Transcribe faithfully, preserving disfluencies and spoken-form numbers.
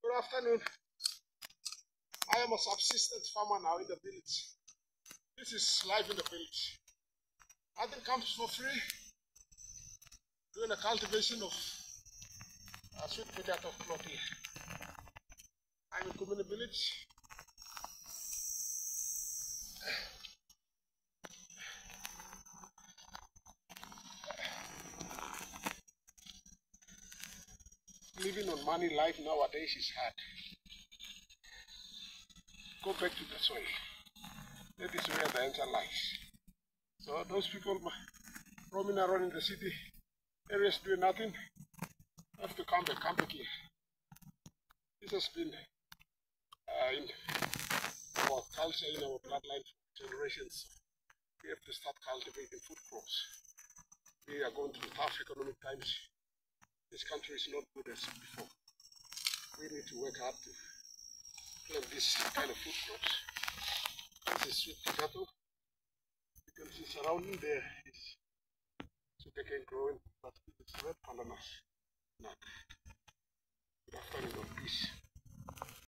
Good afternoon. I am a subsistence farmer now in the village. This is life in the village. Nothing comes for free. Doing a cultivation of uh, sweet potato plot here. I'm in Kumini village. Living on money life nowadays is hard. Go back to the soil. That is where the answer lies. So those people roaming around in the city areas doing nothing have to come back, come back here. This has been uh, in our culture, in our bloodline for generations. We have to start cultivating food crops. We are going through tough economic times. This country is not good as before. We need to work hard to plant this kind of food crops. This is sweet potato. You can see surrounding there is sugarcane growing, but it is red ananas. Good afternoon, peace.